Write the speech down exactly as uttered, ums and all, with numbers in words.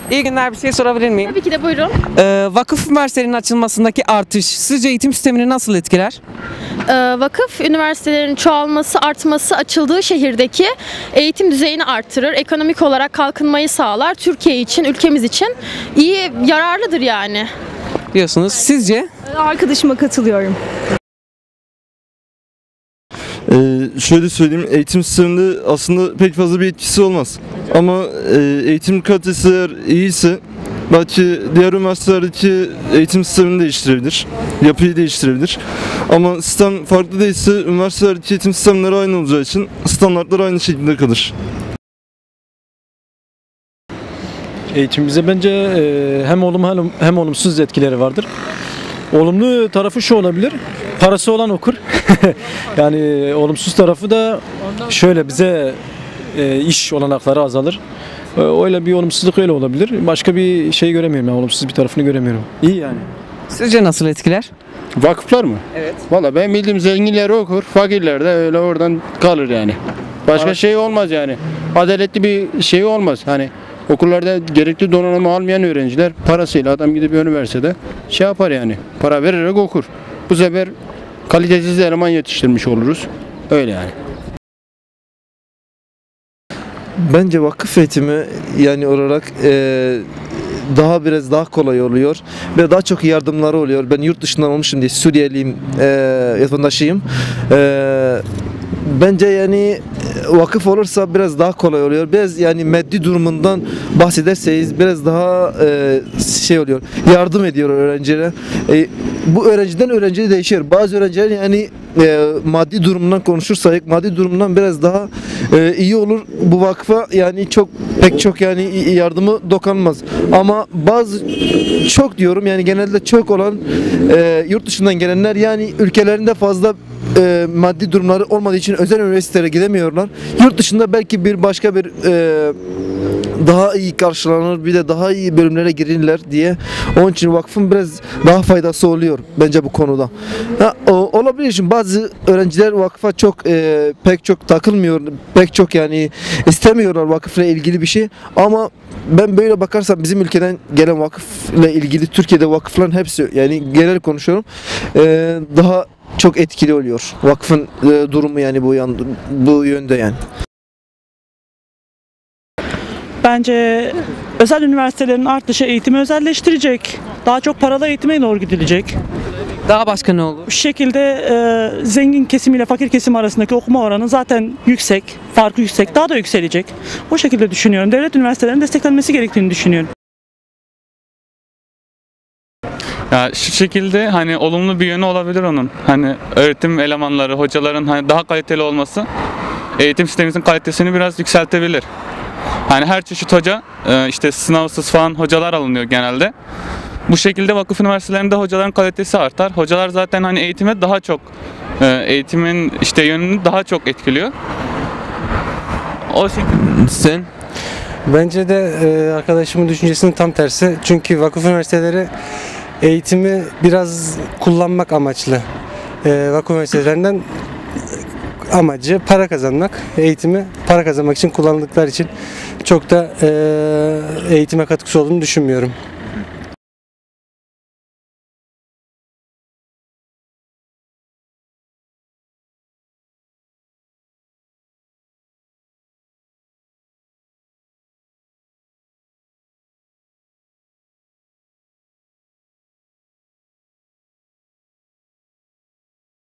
İyi günler, bir şey sorabilir miyim? Tabii ki de, buyurun. Ee, vakıf üniversitelerinin açılmasındaki artış sizce eğitim sistemini nasıl etkiler? Ee, vakıf üniversitelerinin çoğalması, artması açıldığı şehirdeki eğitim düzeyini artırır. Ekonomik olarak kalkınmayı sağlar. Türkiye için, ülkemiz için iyi, yararlıdır yani. Diyorsunuz. Sizce? Arkadaşıma katılıyorum. Ee, şöyle söyleyeyim, eğitim sisteminde aslında pek fazla bir etkisi olmaz. Ama e, eğitim kalitesi eğer iyiyse belki diğer üniversitelerdeki eğitim sistemini değiştirebilir, yapıyı değiştirebilir. Ama sistem farklı değilse üniversitelerdeki eğitim sistemleri aynı olacağı için standartlar aynı şekilde kalır. Eğitimimize bence e, hem olumlu hem, hem olumsuz etkileri vardır. Olumlu tarafı şu olabilir, parası olan okur. Yani olumsuz tarafı da şöyle, bize e, iş olanakları azalır. E, öyle bir olumsuzluk öyle olabilir. Başka bir şey göremiyorum, yani olumsuz bir tarafını göremiyorum. İyi yani. Sizce nasıl etkiler? Vakıflar mı? Evet. Valla ben bildiğim zenginler okur, fakirler de öyle oradan kalır yani. Başka evet. şey olmaz yani. Adaletli bir şey olmaz. Hani okullarda gerekli donanımı almayan öğrenciler parasıyla adam gidip üniversitede şey yapar yani. Para vererek okur. Bu sefer kalitesiz eleman yetiştirmiş oluruz. Öyle yani. Bence vakıf eğitimi yani olarak e, daha biraz daha kolay oluyor ve daha çok yardımları oluyor. Ben yurt dışından olmuşum diye Suriyeliyim, e, vatandaşıyım. E, bence yani vakıf olursa biraz daha kolay oluyor. Biraz yani maddi durumundan bahsederseniz biraz daha e, şey oluyor. Yardım ediyor öğrencilere. E, bu öğrenciden öğrenciye değişiyor. Bazı öğrenciler yani e, maddi durumundan konuşursak maddi durumundan biraz daha e, iyi olur. Bu vakfa yani çok pek çok yani yardımı dokunmaz. Ama bazı çok diyorum yani genelde çok olan e, yurt dışından gelenler yani ülkelerinde fazla e, maddi durumları olmadığı için özel üniversitelere gidemiyorlar. Yurt dışında belki bir başka bir e, daha iyi karşılanır, bir de daha iyi bölümlere girirler diye. Onun için vakfın biraz daha faydası oluyor bence bu konuda. Ha, o, olabilir için bazı öğrenciler vakfa çok e, pek çok takılmıyor, pek çok yani istemiyorlar vakıfla ilgili bir şey. Ama ben böyle bakarsam bizim ülkeden gelen vakıfla ilgili Türkiye'de vakıfların hepsi yani genel konuşuyorum e, daha çok etkili oluyor. Vakfın e, durumu yani bu yan, bu yönde yani. Bence özel üniversitelerin artışı eğitimi özelleştirecek. Daha çok paralı eğitime doğru gidilecek. Daha başka ne olur? Bu şekilde e, zengin kesim ile fakir kesim arasındaki okuma oranı zaten yüksek, farkı yüksek, daha da yükselecek. O şekilde düşünüyorum. Devlet üniversitelerinin desteklenmesi gerektiğini düşünüyorum. Ya şu şekilde hani olumlu bir yönü olabilir onun. Hani öğretim elemanları, hocaların hani daha kaliteli olması eğitim sistemimizin kalitesini biraz yükseltebilir. Hani her çeşit hoca, işte sınavsız falan hocalar alınıyor genelde. Bu şekilde vakıf üniversitelerinde hocaların kalitesi artar. Hocalar zaten hani eğitime daha çok, eğitimin işte yönünü daha çok etkiliyor. O şekilde. Sen? Bence de arkadaşımın düşüncesinin tam tersi. Çünkü vakıf üniversiteleri eğitimi biraz kullanmak amaçlı. Vakıf üniversitelerinden amacı para kazanmak, eğitimi para kazanmak için kullanıldıkları için çok da eğitime katkısı olduğunu düşünmüyorum.